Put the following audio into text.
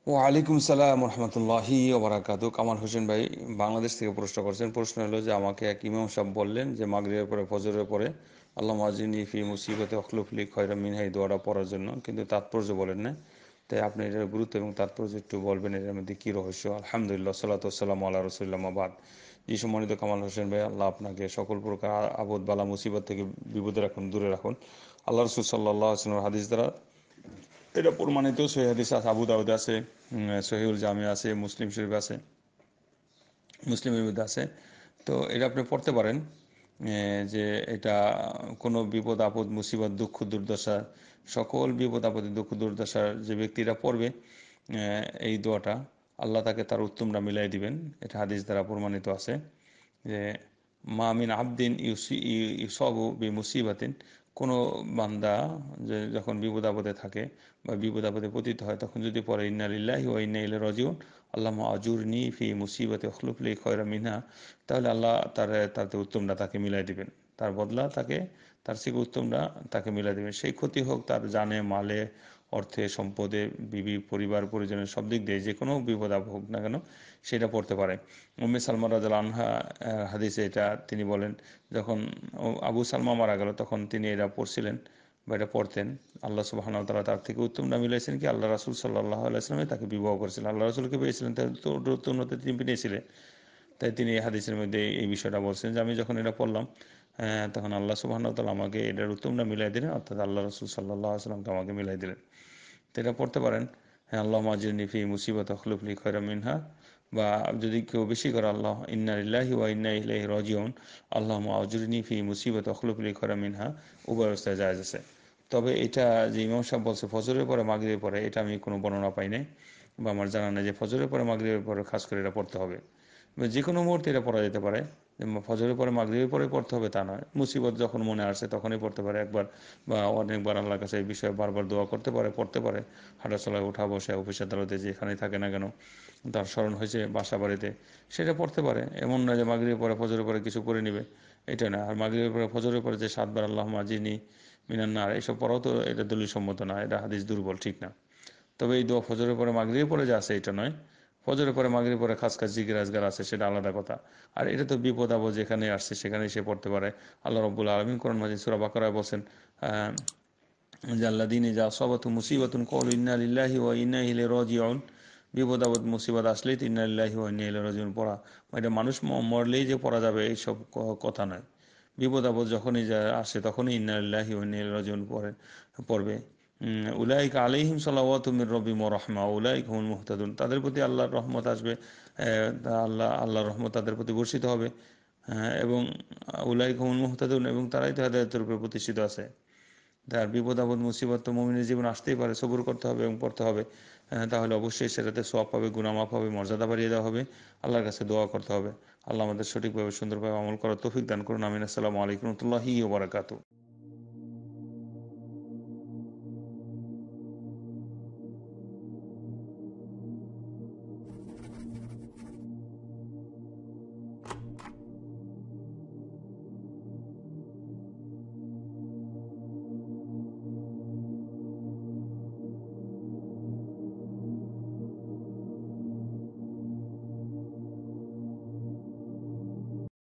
ওয়ালাইকুম সালাম রহমতুল্লাহি ওবরাকাতু। কামাল হোসেন ভাই বাংলাদেশ থেকে প্রশ্ন করছেন। প্রশ্ন হলো যে আমাকে এক ইমাম সাহেব বললেন যে মাগরিবের পরে ফজরের পরে আল্লাহ আজিনি ফি মুসিবতে অখলুফলি খয়রা মিনহা এই দোয়াটা পড়ার জন্য, কিন্তু তাৎপর্য বলেন না। তাই আপনি এটার গুরুত্ব এবং তাৎপর্য একটু বলবেন, এর মধ্যে কী রহস্য। আলহামদুলিল্লাহ সাল্লাতু ওয়াসসালামু আলা রাসূলিল্লাহ বাদ। জি সম্মানিত কামাল হোসেন ভাই, আল্লাহ আপনাকে সকল প্রকার আপদ বালা মুসিবত থেকে বিপদে রাখুন, দূরে রাখুন। আল্লাহ রসুল সাল্লাল্লাহু আলাইহি ওয়াসাল্লামের হাদিস দ্বারা এটা প্রমাণিত। সহিহ হাদিস আছে, আবু দাউদ আছে, সহিহুল জামি আছে, মুসলিম শরীফ আছে, মুসলিমের মধ্যে আছে। তো এটা আপনি পড়তে পারেন, যে এটা কোনো বিপদ আপদ মুসিবত দুঃখ দুর্দশা, সকল বিপদ আপদে দুঃখ দুর্দশার যে ব্যক্তিরা পড়বে এই দোয়াটা, আল্লাহ তাকে তার উত্তমটা মিলাই দিবেন। এটা হাদিস দ্বারা প্রমাণিত আছে যে মা মিন আবদিন ইউসাবু বি মুসিবাতিন, কোনো বান্দা যে যখন বিপদ আপদে থাকে বা বিপদ আপদে পতিত হয়, তখন যদি পরে ইন্না লিল্লাহি ওয়া ইন্না ইলাইহি রাজিউন আল্লাহুম্মা আজুরনি ফি মুসিবাতি ওয়াখলুফ লি খায়রা মিনহা, তাহলে আল্লাহ তাতে উত্তমটা তাকে মিলাই দিবেন, তার বদলা তাকে, তার থেকে উত্তমটা তাকে মিলাই দেবেন। সেই ক্ষতি হোক তার জানে মালে, অর্থে সম্পদে, বিবি পরিবার পরিজনের সব দিক দিয়ে যে কোনো বিপদ আপদ হোক না কেন সেটা পড়তে পারে। উম্মে সালমা রাদিয়াল্লাহু আনহা হাদিসে এটা তিনি বলেন, যখন আবু সালমা মারা গেল তখন তিনি এটা পড়ছিলেন বা এটা পড়তেন। আল্লাহ সুবহানাহু ওয়া তাআলা তার থেকে উত্তমটা মিলাইছেন কি, আল্লাহ রাসূল সাল্লাল্লাহু আলাইহি ওয়াসাল্লাম তাকে বিবাহ করেছিলেন, আল্লাহ রাসূলকে পেয়েছিলেন, তাই তো উত্তমতা তিনি পেয়েছিলেন। তাই তিনি এই হাদিসের মধ্যে এই বিষয়টা বলছেন যে আমি যখন এটা পড়লাম, তখন আল্লাহ সুবহানাহু ওয়া তাআলা আমাকে এটার উত্তমটা মিলাই দিলেন, অর্থাৎ আল্লাহ রাসূল সাল্লাল্লাহু আলাইহি ওয়াসাল্লামকে আমাকে মিলাই দিলেন। তো এটা পড়তে পারেন। হ্যাঁ, আল্লাহুম্মা আজরিনি ফি মুসিবাতি আখলুফ লি খায়রাম মিনহা, বা যদি কেউ বেশি করে আল্লাহ ইন্না লিল্লাহি ওয়া ইন্না ইলাইহি রাজিউন আল্লাহুম্মা আজরিনি ফি মুসিবাতি আখলুফ লি খায়রাম মিনহা, উভয় অবস্থায় জায়েজ আছে। তবে এটা যে ইমাম সাহেব বলছে ফজরের পরে মাগরিবের পরে, এটা আমি কোনো বর্ণনা পাই নাই বা আমার জানা নেই যে ফজরের পরে মাগরিবের পরে খাস করে এটা পড়তে হবে। যে কোনো মুহূর্তে এটা পড়া যেতে পারে, ফজরের পরে মাগরিবের পরে পড়তে হবে তা নয়। মুসিবত যখন মনে আসে তখনই পড়তে পারে একবার বা অনেকবার, আল্লাহর কাছে এই বিষয়ে বারবার দোয়া করতে পারে, পড়তে পারে। হাঁটাচলায় ওঠা বসে অফিস আদালতে যেখানেই থাকে না কেন তার স্মরণ হয়েছে বাসা বাড়িতে, সেটা পড়তে পারে। এমন না যে মাগরিবের পরে ফজরের পরে কিছু করে নিবে, এটা না। আর মাগরিবের পরে ফজরের পরে যে 7 বার আল্লাহুম্মা আজিনি মিনান নার এসব পড়াও তো এটা দলীয় সম্মত না, এটা হাদিস দুর্বল, ঠিক না। তবে এই দোয়া ফজরের পরে মাগরিবের পরে যে আছে এটা নয়। ফজরের পরে মাগরিবের পরে খাস খাস জিকির আজগার আছে, সেটা আলাদা কথা। আর এটা তো বিপদ আপদ যেখানে আসছে সেখানেই সে পড়তে পারে। আল্লাহ রাব্বুল আলামিন কোরআন মাজিদ সূরা বাকারায় বলছেন, যে আল্লাযীনা ইযা আসাবাতুহুম মুসিবাতুন ক্বালু ইন্না লিল্লাহি ওয়া ইন্না ইলাইহি রাজিউন, বিপদ আপদ মুসিবত আসলেই তো ইন্না লিল্লাহি ওয়া ইন্না ইলাইহি রাজিউন পড়া। এটা মানুষ মরলেই যে পড়া যাবে এইসব কথা নয়। বিপদ আপদ যখনই যা আসে তখনই ইন্না লিল্লাহি ওয়া ইন্না ইলাইহি রাজিউন পড়বে। উলাইকা আলাইহিম সালাওয়াতুম মির রাব্বিহিম ওয়া রাহমা উলাইকা হুমুল মুহতাদুন, তাদের প্রতি আল্লাহর রহমত আসবে, আল্লাহর রহমত তাদের প্রতি বর্ষিত হবে। এবং উলাইকা হুমুল মুহতাদুন, এবং তারাই তো হেদায়েতের উপর প্রতিষ্ঠিত আছে। তার বিপদ আপদ মুসিবত তো মুমিনের জীবন আসতেই পারে, সবুর করতে হবে এবং পড়তে হবে। তাহলে অবশ্যই সেটাতে সওয়াব পাবে, গুনাহ মাফ হবে, মর্যাদা বাড়িয়ে দেওয়া হবে। আল্লাহর কাছে দোয়া করতে হবে। আল্লাহ আমাদের সঠিকভাবে সুন্দরভাবে আমল করার তৌফিক দান করুন। আমিন। আসসালামু আলাইকুম ওয়া রাহমাতুল্লাহি ওয়া বারাকাতুহু।